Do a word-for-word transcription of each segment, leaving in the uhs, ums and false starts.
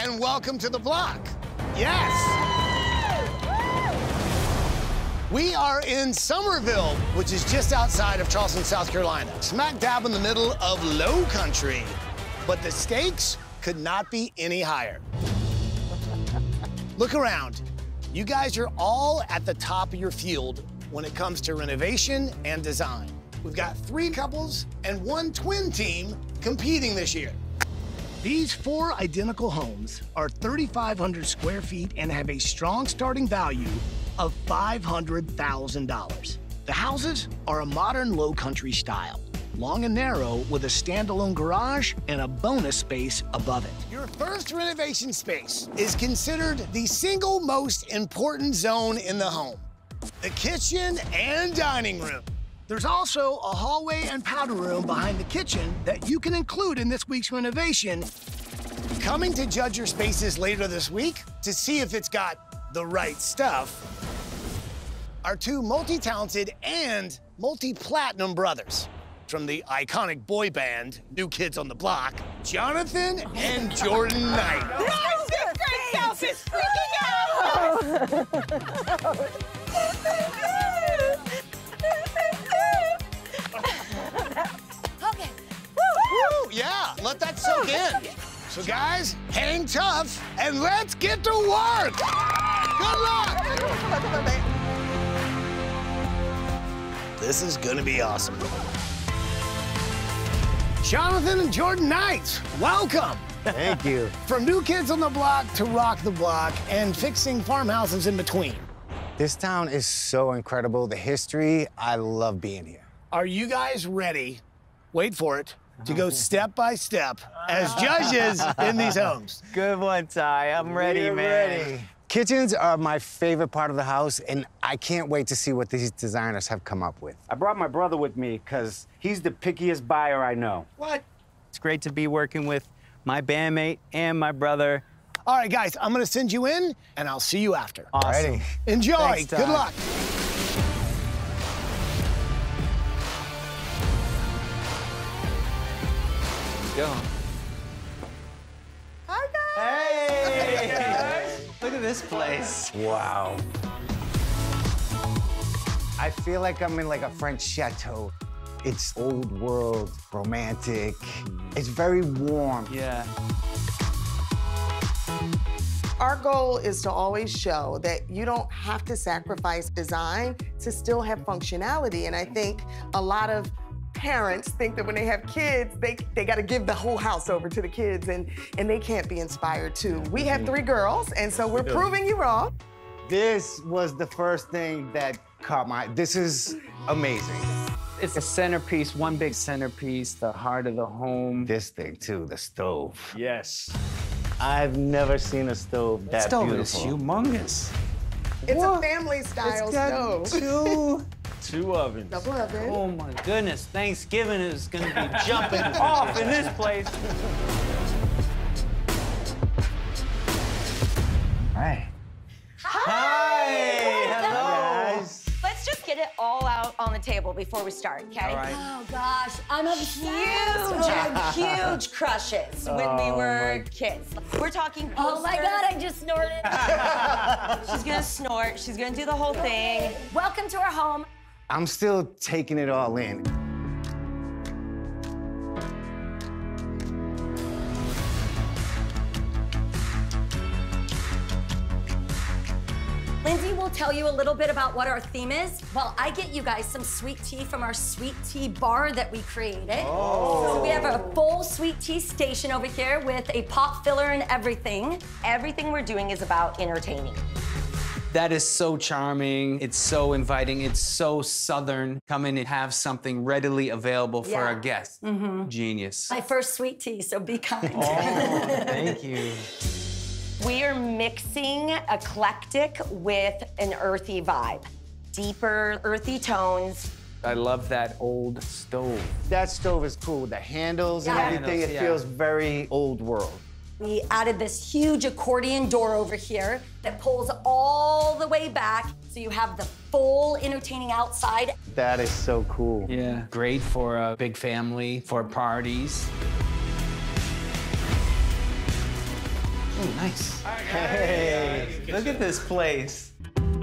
and welcome to the block. Yes. We are in Somerville, which is just outside of Charleston, South Carolina, smack dab in the middle of low country. But the stakes could not be any higher. Look around. You guys are all at the top of your field when it comes to renovation and design. We've got three couples and one twin team competing this year. These four identical homes are thirty-five hundred square feet and have a strong starting value of five hundred thousand dollars. The houses are a modern low country style, long and narrow with a standalone garage and a bonus space above it. Your first renovation space is considered the single most important zone in the home, the kitchen and dining room. There's also a hallway and powder room behind the kitchen that you can include in this week's renovation. Coming to judge your spaces later this week to see if it's got the right stuff are two multi-talented and multi-platinum brothers from the iconic boy band, New Kids on the Block, Jonathan and Jordan Knight. My secret self is freaking out! Okay. Woo! Yeah, let that soak in. So guys, hang tough and let's get to work! Good luck! This is gonna be awesome. Jonathan and Jordan Knight, welcome. Thank you. From New Kids on the Block to Rock the Block and fixing farmhouses in between. This town is so incredible. The history, I love being here. Are you guys ready, wait for it, to go step by step as judges in these homes? Good one, Ty. I'm ready, We're man. Ready. Kitchens are my favorite part of the house, and I can't wait to see what these designers have come up with. I brought my brother with me because he's the pickiest buyer I know. What? It's great to be working with my bandmate and my brother. All right, guys, I'm gonna send you in, and I'll see you after. Awesome. Ready. Enjoy. Thanks, Good Ty. luck. Go. Hi, guys! Hey! Look at this place. Wow. I feel like I'm in like a French chateau. It's old world, romantic. It's very warm. Yeah. Our goal is to always show that you don't have to sacrifice design to still have functionality. And I think a lot of parents think that when they have kids, they, they gotta give the whole house over to the kids, and, and they can't be inspired too. We have three girls, and so we're proving you wrong. This was the first thing that caught my, this is amazing. It's a centerpiece, one big centerpiece, the heart of the home. This thing too, the stove. Yes. I've never seen a stove that Stove beautiful. is humongous. It's What? a family style It's got stove. two, two ovens. Double oven. Oh my goodness, Thanksgiving is gonna be jumping off in this place. Hi. Hi, hello. Guys. Let's just get it all out on the table before we start, okay? All right. Oh gosh, I'm obsessed. Huge, had huge crushes when we were kids. We're talking posters. Oh my God, I just snorted. She's gonna snort. She's gonna do the whole thing. Welcome to our home. I'm still taking it all in. Lindsay will tell you a little bit about what our theme is while I get you guys some sweet tea from our sweet tea bar that we created. Oh. So we have a full sweet tea station over here with a pop filler and everything. Everything we're doing is about entertaining. That is so charming. It's so inviting. It's so Southern. Come in and have something readily available for Yeah. our guests. Mm-hmm. Genius. My first sweet tea, so be kind. Oh, thank you. We are mixing eclectic with an earthy vibe. Deeper, earthy tones. I love that old stove. That stove is cool. The handles and Yeah. everything, Handles, it yeah. feels very old world. We added this huge accordion door over here that pulls all the way back, so you have the full entertaining outside. That is so cool. Yeah, great for a big family, for parties. Oh, nice. Hey, look at this place.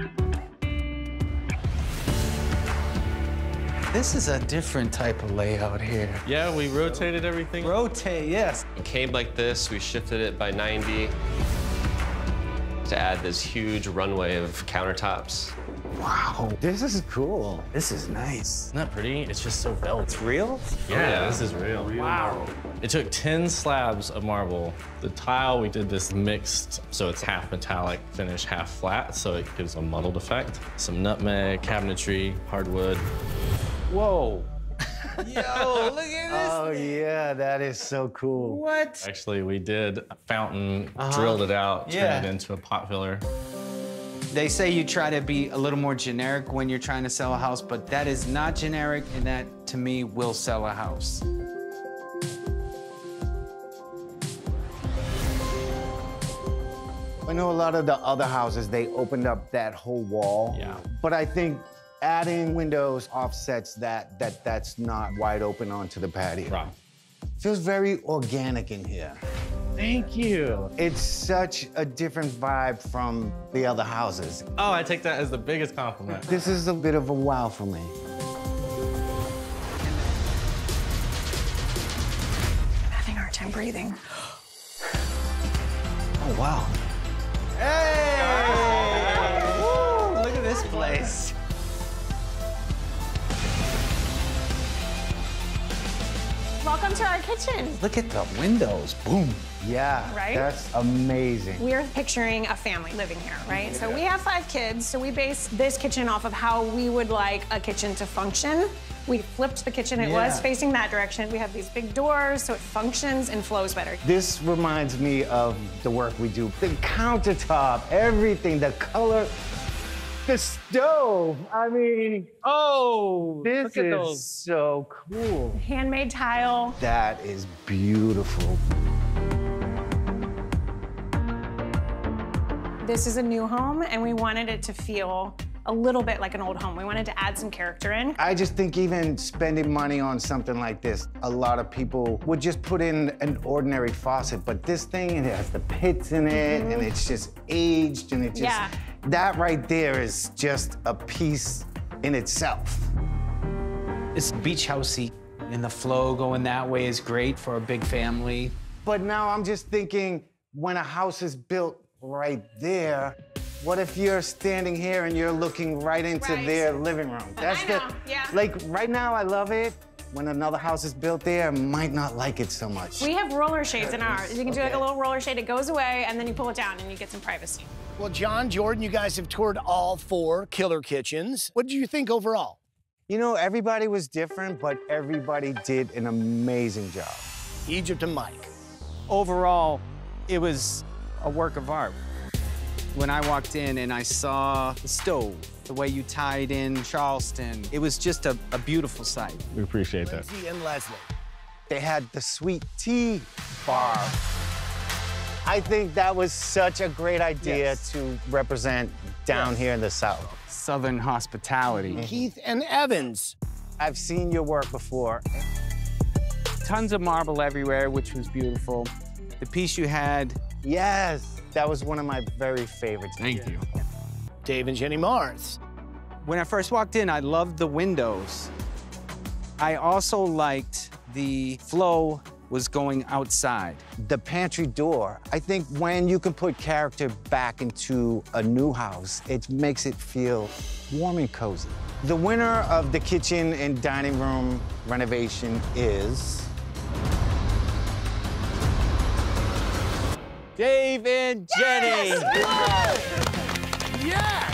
This is a different type of layout here. Yeah, we rotated everything. Rotate, yes. It came like this, we shifted it by ninety to add this huge runway of countertops. Wow, this is cool. This is nice. Isn't that pretty? It's just so velvet. It's real? Yeah, oh, yeah, this is real. real wow. Marble. It took ten slabs of marble. The tile, we did this mixed, so it's half metallic finish, half flat, so it gives a muddled effect. Some nutmeg, cabinetry, hardwood. Whoa. Yo, look at this. Oh, yeah, that is so cool. What? Actually, we did a fountain, uh-huh. drilled it out, yeah. turned it into a pot filler. They say you try to be a little more generic when you're trying to sell a house, but that is not generic, and that, to me, will sell a house. I know a lot of the other houses, they opened up that whole wall. Yeah. But I think adding windows offsets that, that that's not wide open onto the patio. Right. Feels very organic in here. Thank you. It's such a different vibe from the other houses. Oh, I take that as the biggest compliment. This is a bit of a wow for me. I'm having a hard time breathing. Oh, wow. Hey! Woo, look at this place. Welcome to our kitchen. Look at the windows. Boom. Yeah, right? That's amazing. We're picturing a family living here, right? So we have five kids, so we based this kitchen off of how we would like a kitchen to function. We flipped the kitchen, it yeah. was facing that direction. We have these big doors, so it functions and flows better. This reminds me of the work we do. The countertop, everything, the color, the stove. I mean, oh, this look at is those. so cool. Handmade tile. That is beautiful. This is a new home, and we wanted it to feel a little bit like an old home. We wanted to add some character in. I just think even spending money on something like this, a lot of people would just put in an ordinary faucet, but this thing, it has the pits in it, mm-hmm. and it's just aged, and it just, yeah. that right there is just a piece in itself. It's beach housey, and the flow going that way is great for a big family. But now I'm just thinking, when a house is built right there, what if you're standing here and you're looking right into right. their living room? That's I know, the, yeah. Like, right now, I love it. When another house is built there, I might not like it so much. We have roller shades in ours. You can do like Okay. a little roller shade, it goes away, and then you pull it down and you get some privacy. Well, John, Jordan, you guys have toured all four killer kitchens. What did you think overall? You know, everybody was different, but everybody did an amazing job. Egypt and Mike. Overall, it was a work of art. When I walked in and I saw the stove, the way you tied in Charleston, it was just a, a beautiful sight. We appreciate that. Lindsay and Leslie. They had the sweet tea bar. I think that was such a great idea Yes. to represent down Yes. here in the South. Southern hospitality. Keith and Evans. I've seen your work before. Tons of marble everywhere, which was beautiful. The piece you had. Yes, that was one of my very favorites. Thank you. Dave and Jenny Mars. When I first walked in, I loved the windows. I also liked the flow was going outside. The pantry door, I think when you can put character back into a new house, it makes it feel warm and cozy. The winner of the kitchen and dining room renovation is... Dave and Jenny. Yes!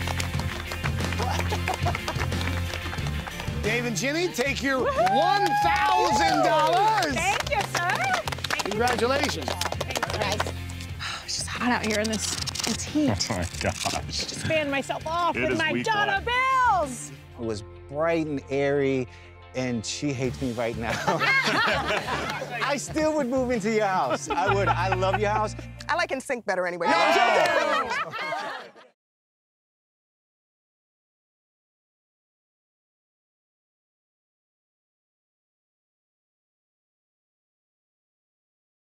Dave and Jenny, take your one thousand dollars. Thank you, sir. Thank Congratulations. Thank you, guys. It's just hot out here in this, it's heat. Oh my gosh. Just fan myself off It with is my week dollar one. bills. It was bright and airy, and she hates me right now. I still would move into your house. I would. I love your house. I like N Sync better anyway. No,